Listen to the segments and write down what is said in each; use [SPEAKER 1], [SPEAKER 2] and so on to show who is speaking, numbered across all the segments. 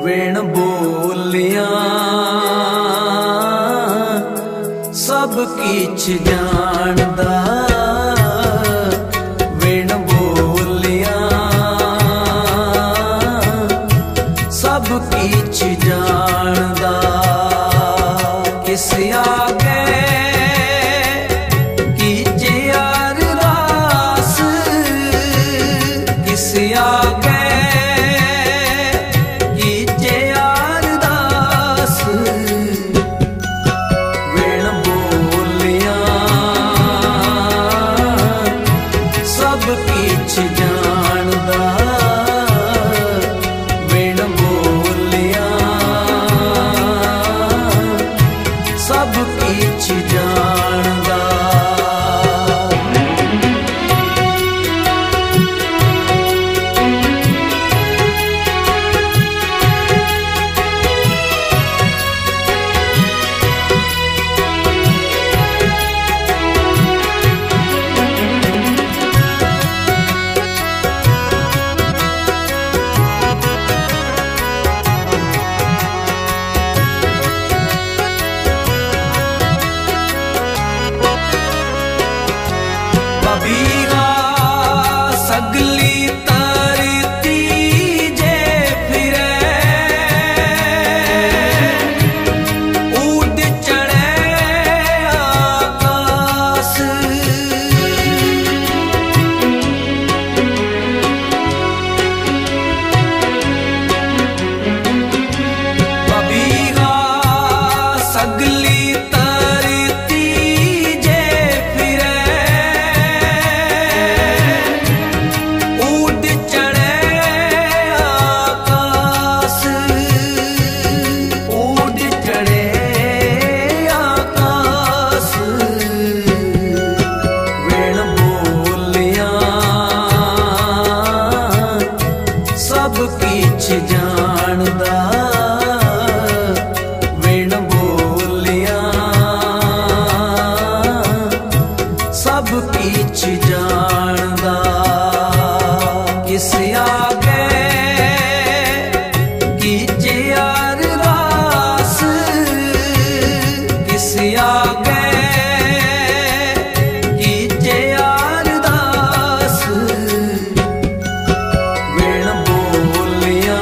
[SPEAKER 1] वेण बोलिया सब किछ जानदा, वेण बोलिया सब किछ जानदा। किस आगे कीजे अरदास, किस आगे कीजे अरदास, वेण बोलिया सब किछ जानदा, वेण बोलिया सब किछ जानदा। बबीरा सगली तरती जे फिरे, ऊद चढ़े आकाश, बबीरा सगली तरती जे फिरे, ऊद चढ़े आकाश, ऊद चढ़े आकाश, वेण बोलिया सब किछ जानदा, वेण बोलिया सब किछ जानदा। किस आगे कीजे अरदास, किस आगे कीजे अरदास, वेण बोलिया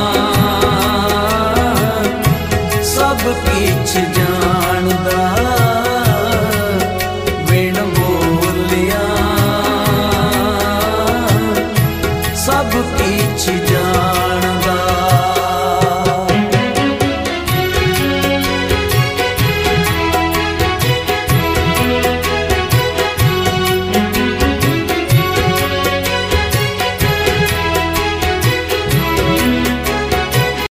[SPEAKER 1] सब किछ जानदा, वेण बोलिया सब किछ जानदा।